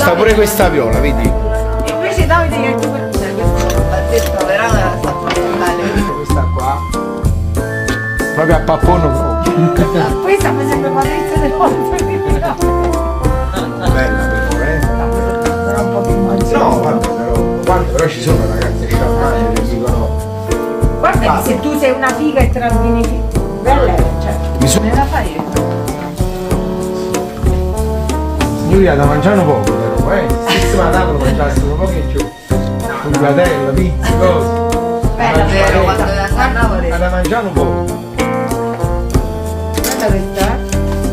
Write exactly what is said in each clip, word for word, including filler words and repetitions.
sta pure questa viola, vedi? E invece Davide che tu cioè questo ha detto veramente sta fatto bene. Questa qua. Proprio a pappono. Questa mi sembra Patrizia del Monte. Bella però, eh? Sarà un po' più maggiore. No, vabbè, però, guarda, però ci sono ragazze sciarmane che dicono. Guarda che se tu sei una figa e te la svini bella, cioè, Mi so- me la fai io. Giulia da mangiare poco però, eh? Se ma tavola mangiassero poco e giù. Un fratello, pizzi, cose. Bella, vero, quando la a Napoli. Ma da mangiare un po'. Guarda questa, eh.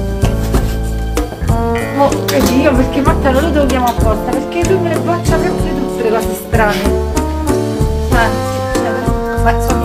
Oh, vedi io perché Matteo lo devo chiamare apposta, perché lui me le boccia sempre tutte le cose strane. Anzi, cioè, ma sono